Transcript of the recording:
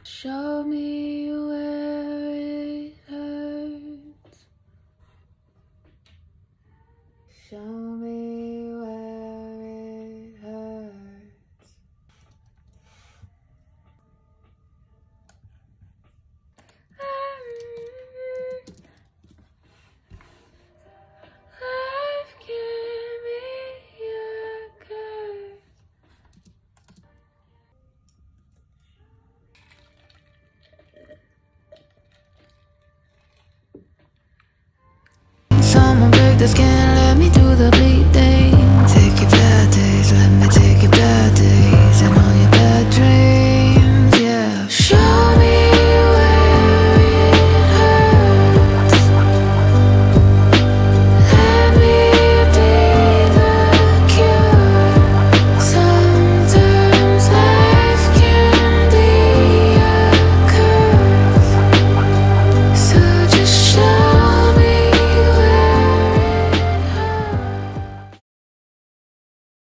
Show me where it hurts. Show me where it hurts. Life can be a curse. Someone break the skin